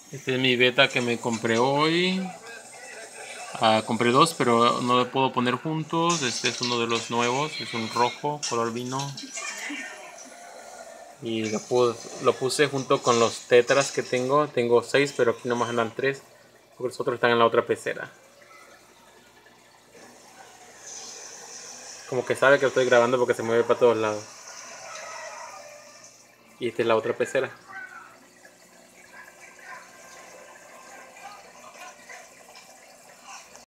Este es mi beta que me compré hoy. Compré dos, pero no lo puedo poner juntos. Este es uno de los nuevos, es un rojo, color vino. Y lo puse junto con los tetras que tengo. Tengo 6, pero aquí nomás andan 3, porque los otros están en la otra pecera. Como que sabe que estoy grabando porque se mueve para todos lados. Y esta es la otra pecera.